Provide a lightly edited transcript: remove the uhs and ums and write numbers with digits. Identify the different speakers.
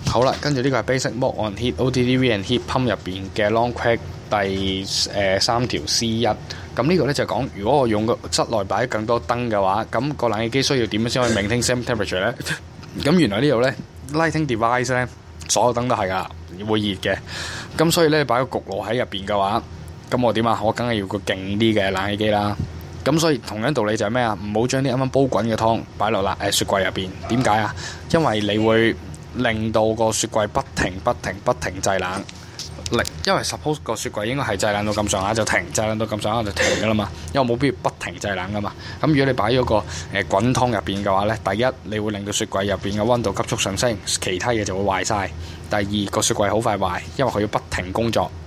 Speaker 1: 好啦，跟住呢個係 basic mode on heat OTTV and heat pump 入邊嘅 long quick 第3條 C1。咁呢個咧就講，如果我用個室內擺更多燈嘅話，咁個冷氣機需要點樣先可以 maintain same temperature 咧？咁原來呢度咧 lighting device 咧，所有燈都係噶，會熱嘅。咁所以咧擺個焗爐喺入邊嘅話，咁我點啊？我梗係要個勁啲嘅冷氣機啦。咁所以同樣道理就係咩啊？唔好將啲啱啱煲滾嘅湯擺落雪櫃入邊。點解啊？因為你會令到個雪櫃不停製冷。因為 suppose 個雪櫃應該係製冷到咁上下就停，製冷到咁上下就停㗎啦嘛。因為冇必要不停製冷㗎嘛。咁如果你擺咗個滾湯入邊嘅話呢，第一你會令到雪櫃入邊嘅溫度急速上升，其他嘢就會壞晒。第二個雪櫃好快壞，因為佢要不停工作。